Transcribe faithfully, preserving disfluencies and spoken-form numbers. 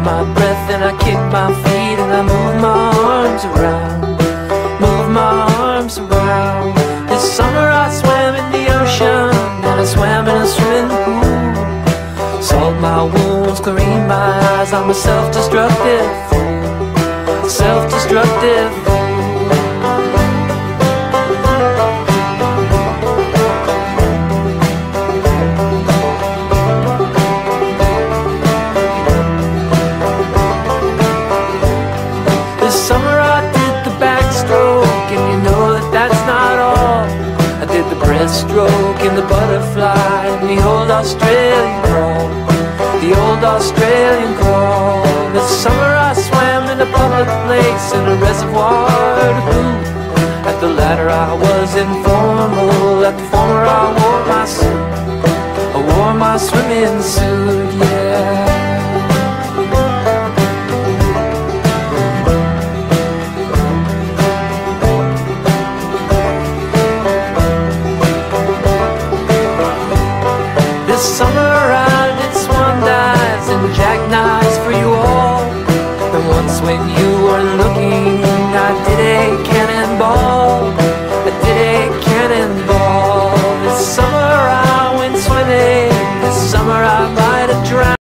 hold my breath and I kick my feet and I move my arms around, move my arms around. This summer I swam in the ocean and I swam in a swimming pool. Salt my wounds, clean my eyes, I'm a self-destructive fool, self-destructive fool. This summer I did the backstroke, and you know that that's not all. I did the breaststroke and the butterfly and the old Australian crawl, the old Australian crawl. This summer I swam in a public place in a reservoir to boot. At the latter I was informal, at the former I wore my suit, I wore my swimming suit, yeah. This summer I did swan dives and jackknives for you all. And once when you were looking,